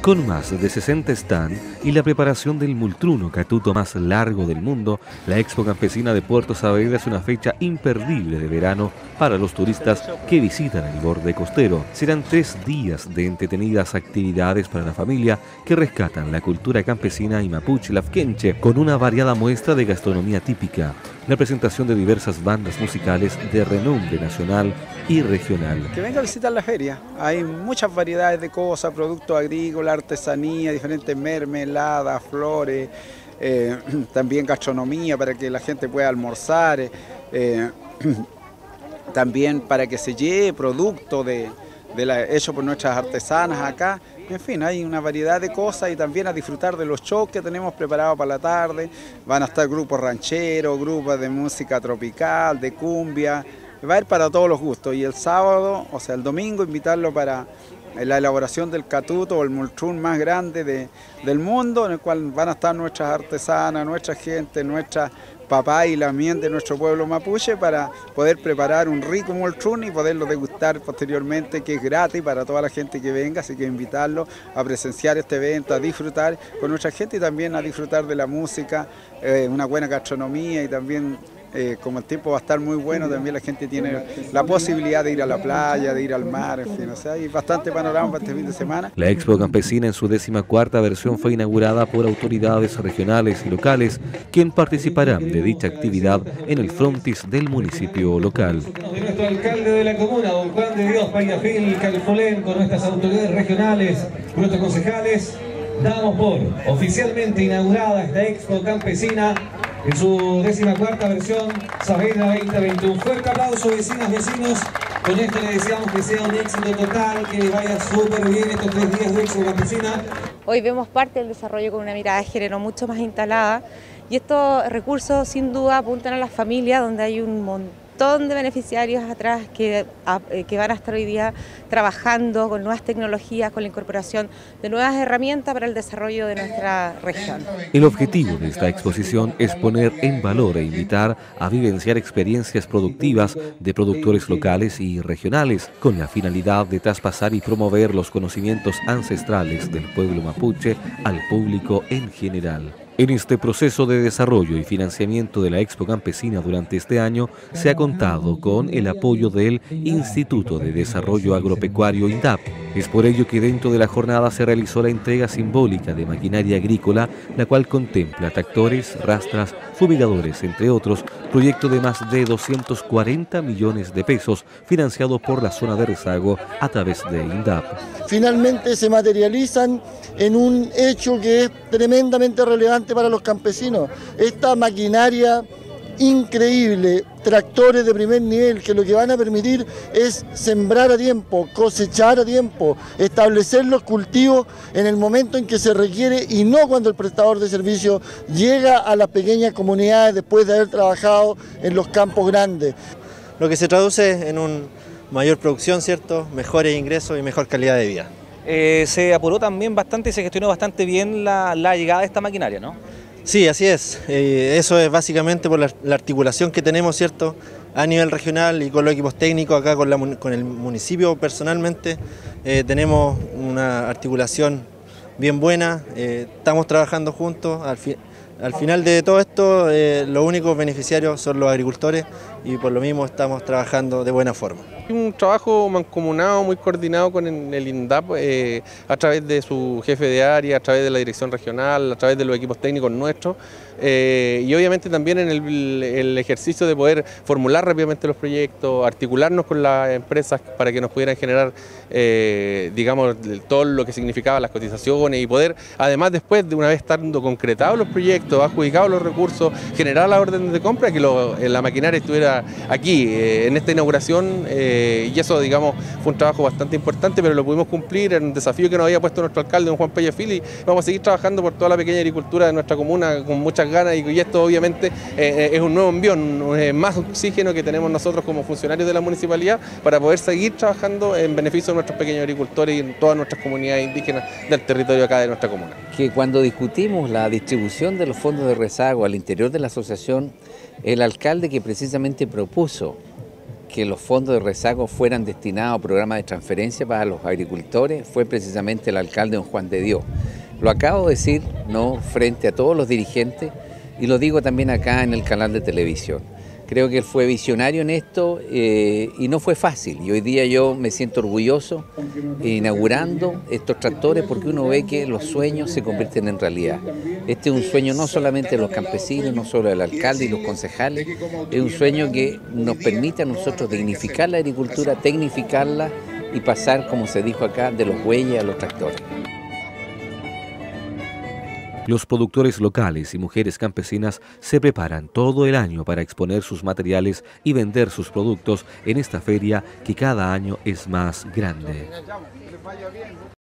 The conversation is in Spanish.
Con más de 60 stands y la preparación del multruno catuto más largo del mundo, la Expo Campesina de Puerto Saavedra es una fecha imperdible de verano para los turistas que visitan el borde costero. Serán 3 días de entretenidas actividades para la familia que rescatan la cultura campesina y mapuche lafkenche con una variada muestra de gastronomía típica, la presentación de diversas bandas musicales de renombre nacional y regional. Que venga a visitar la feria, hay muchas variedades de cosas, productos agrícolas, artesanía, diferentes mermeladas, flores, también gastronomía para que la gente pueda almorzar, también para que se lleve producto hecho por nuestras artesanas acá. En fin, hay una variedad de cosas y también a disfrutar de los shows que tenemos preparados para la tarde. Van a estar grupos rancheros, grupos de música tropical, de cumbia, va a haber para todos los gustos. Y el sábado, o sea el domingo, invitarlo para la elaboración del catuto o el multrún más grande del mundo, en el cual van a estar nuestras artesanas, nuestra gente, nuestras papás y también de nuestro pueblo mapuche para poder preparar un rico multrún y poderlo degustar posteriormente, que es gratis para toda la gente que venga, así que invitarlo a presenciar este evento, a disfrutar con nuestra gente y también a disfrutar de la música, una buena gastronomía y también como el tiempo va a estar muy bueno, también la gente tiene la posibilidad de ir a la playa, de ir al mar, en fin, o sea, hay bastante panorama para este fin de semana. La Expo Campesina en su 14ª versión fue inaugurada por autoridades regionales y locales, quien participarán de dicha actividad en el frontis del municipio local. De nuestro alcalde de la comuna, don Juan de Dios Payafil Calfolén, con nuestras autoridades regionales, nuestros concejales, damos por oficialmente inaugurada esta Expo Campesina en su 14ª versión, Saavedra 2021. Un fuerte aplauso, vecinas, vecinos. Con esto le deseamos que sea un éxito total, que vaya súper bien estos 3 días de Expo Campesina. Hoy vemos parte del desarrollo con una mirada de género mucho más instalada y estos recursos sin duda apuntan a las familias donde hay un montón de beneficiarios atrás que van a estar hoy día trabajando con nuevas tecnologías, con la incorporación de nuevas herramientas para el desarrollo de nuestra región. El objetivo de esta exposición es poner en valor e invitar a vivenciar experiencias productivas de productores locales y regionales, con la finalidad de traspasar y promover los conocimientos ancestrales del pueblo mapuche al público en general. En este proceso de desarrollo y financiamiento de la Expo Campesina durante este año se ha contado con el apoyo del Instituto de Desarrollo Agropecuario INDAP. Es por ello que dentro de la jornada se realizó la entrega simbólica de maquinaria agrícola, la cual contempla tractores, rastras, fumigadores, entre otros, proyecto de más de 240 millones de pesos financiado por la zona de rezago a través de INDAP. Finalmente se materializan en un hecho que es tremendamente relevante para los campesinos. Esta maquinaria increíble, tractores de primer nivel que lo que van a permitir es sembrar a tiempo, cosechar a tiempo, establecer los cultivos en el momento en que se requiere y no cuando el prestador de servicio llega a las pequeñas comunidades después de haber trabajado en los campos grandes. Lo que se traduce en una mayor producción, ¿cierto? Mejores ingresos y mejor calidad de vida. Se apuró también bastante y se gestionó bastante bien la llegada de esta maquinaria, ¿no? Sí, así es. Eso es básicamente por la articulación que tenemos, ¿cierto? A nivel regional y con los equipos técnicos, acá con el municipio personalmente, tenemos una articulación bien buena, estamos trabajando juntos. Al final de todo esto, los únicos beneficiarios son los agricultores y por lo mismo estamos trabajando de buena forma. Un trabajo mancomunado, muy coordinado con el INDAP a través de su jefe de área, a través de la dirección regional, a través de los equipos técnicos nuestros y obviamente también en el ejercicio de poder formular rápidamente los proyectos, articularnos con las empresas para que nos pudieran generar digamos todo lo que significaba las cotizaciones y poder además después de una vez estando concretados los proyectos, adjudicados los recursos, generar las órdenes de compra, que la maquinaria estuviera aquí en esta inauguración. Y eso, digamos, fue un trabajo bastante importante, pero lo pudimos cumplir, era un desafío que nos había puesto nuestro alcalde, don Juan Payafil, y vamos a seguir trabajando por toda la pequeña agricultura de nuestra comuna con muchas ganas, y esto obviamente es un nuevo envión, más oxígeno que tenemos nosotros como funcionarios de la municipalidad para poder seguir trabajando en beneficio de nuestros pequeños agricultores y en todas nuestras comunidades indígenas del territorio acá de nuestra comuna. Que cuando discutimos la distribución de los fondos de rezago al interior de la asociación, el alcalde que precisamente propuso que los fondos de rezago fueran destinados a programas de transferencia para los agricultores fue precisamente el alcalde don Juan de Dios. Lo acabo de decir, ¿no?, frente a todos los dirigentes, y lo digo también acá en el canal de televisión. Creo que él fue visionario en esto y no fue fácil. Y hoy día yo me siento orgulloso inaugurando estos tractores porque uno ve que los sueños se convierten en realidad. Este es un sueño no solamente de los campesinos, no solo del alcalde y los concejales, es un sueño que nos permite a nosotros dignificar la agricultura, tecnificarla y pasar, como se dijo acá, de los bueyes a los tractores. Los productores locales y mujeres campesinas se preparan todo el año para exponer sus materiales y vender sus productos en esta feria que cada año es más grande.